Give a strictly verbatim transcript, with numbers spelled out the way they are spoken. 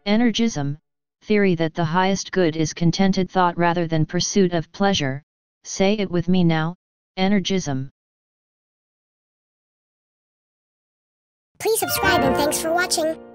Energism, theory that the highest good is contented thought rather than pursuit of pleasure. Say it with me now, energism. Please subscribe and thanks for watching.